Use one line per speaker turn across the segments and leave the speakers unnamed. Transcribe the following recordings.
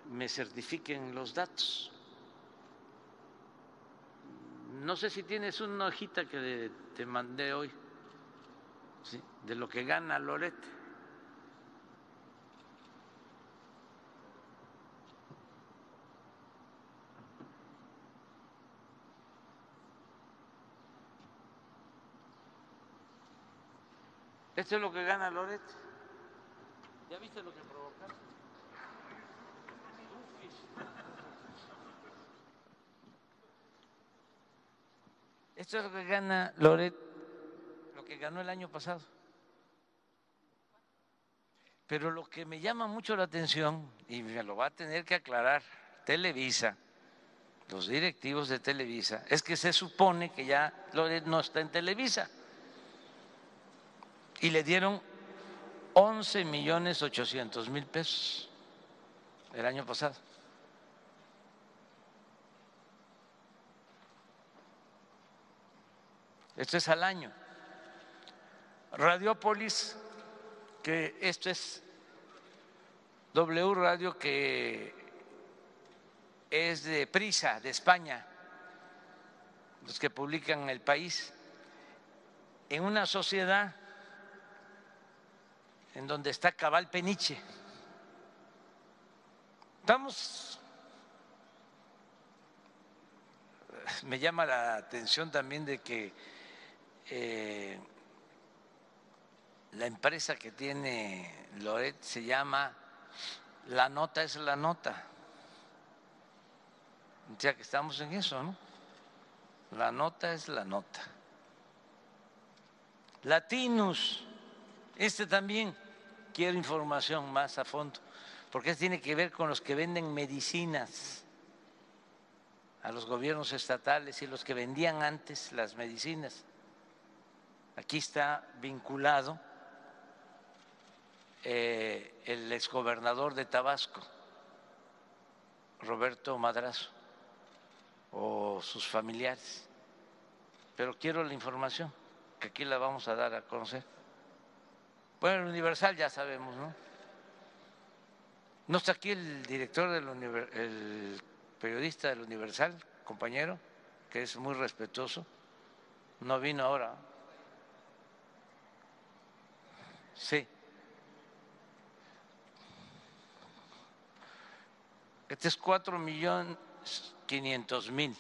me certifiquen los datos. No sé si tienes una hojita que te mandé hoy, ¿sí?, de lo que gana Loret. Esto es lo que gana Loret. ¿Ya viste lo que provocaste? Esto es lo que gana Loret, lo que ganó el año pasado. Pero lo que me llama mucho la atención, y me lo va a tener que aclarar Televisa, los directivos de Televisa, es que se supone que ya Loret no está en Televisa y le dieron 11.800.000 pesos el año pasado. Esto es al año. Radiopolis, que esto es W Radio, que es de Prisa, de España, los que publican El País, en una sociedad en donde está Cabal Peniche. Me llama la atención también de que la empresa que tiene Loret se llama La Nota es la Nota. O sea que estamos en eso, ¿no? La Nota es la Nota. Latinus, este también quiero información más a fondo, porque tiene que ver con los que venden medicinas a los gobiernos estatales y los que vendían antes las medicinas. Aquí está vinculado el exgobernador de Tabasco, Roberto Madrazo, o sus familiares. Pero quiero la información, que aquí la vamos a dar a conocer. Bueno, el Universal ya sabemos, ¿no? No está aquí el director el periodista del Universal, compañero, que es muy respetuoso. No vino ahora. Sí. Este es 4.500.000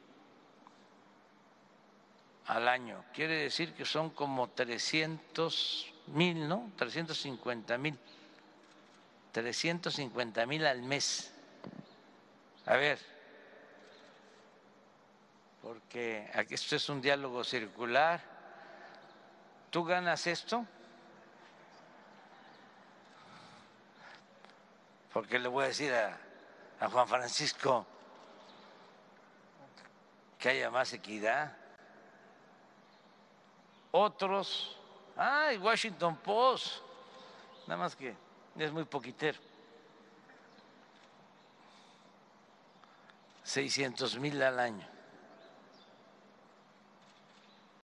al año. Quiere decir que son como 300.000, ¿no? 350.000. 350.000 al mes. A ver, porque aquí esto es un diálogo circular. ¿Tú ganas esto? Porque le voy a decir a Juan Francisco que haya más equidad. Otros, el Washington Post, nada más que es muy poquitero. 600.000 al año.